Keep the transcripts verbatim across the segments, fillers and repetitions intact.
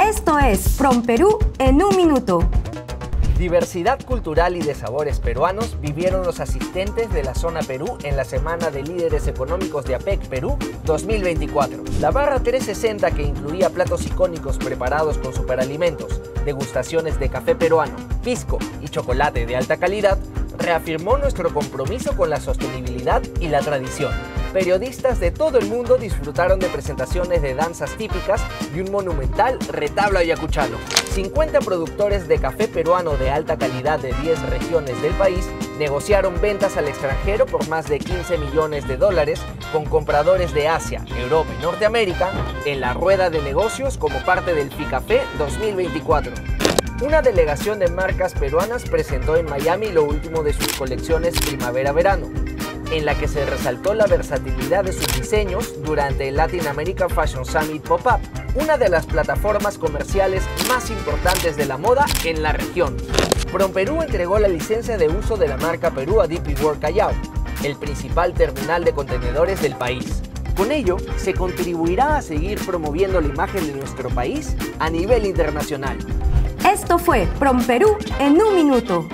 Esto es PromPerú en un minuto. Diversidad cultural y de sabores peruanos vivieron los asistentes de la Zona Perú en la Semana de Líderes Económicos de APEC Perú dos mil veinticuatro. La barra trescientos sesenta, que incluía platos icónicos preparados con superalimentos, degustaciones de café peruano, pisco y chocolate de alta calidad, reafirmó nuestro compromiso con la sostenibilidad y la tradición. Periodistas de todo el mundo disfrutaron de presentaciones de danzas típicas y un monumental retablo ayacuchano. cincuenta productores de café peruano de alta calidad de diez regiones del país negociaron ventas al extranjero por más de quince millones de dólares con compradores de Asia, Europa y Norteamérica en la rueda de negocios como parte del FICAFE dos mil veinticuatro. Una delegación de marcas peruanas presentó en Miami lo último de sus colecciones primavera-verano, en la que se resaltó la versatilidad de sus diseños durante el Latin American Fashion Summit Pop-Up, una de las plataformas comerciales más importantes de la moda en la región. PromPerú entregó la licencia de uso de la marca Perú a D P World Callao, el principal terminal de contenedores del país. Con ello, se contribuirá a seguir promoviendo la imagen de nuestro país a nivel internacional. Esto fue PromPerú en un minuto.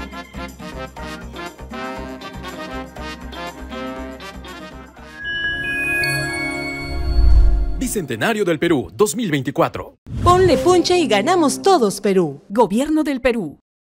Bicentenario del Perú dos mil veinticuatro. Ponle punche y ganamos todos, Perú. Gobierno del Perú.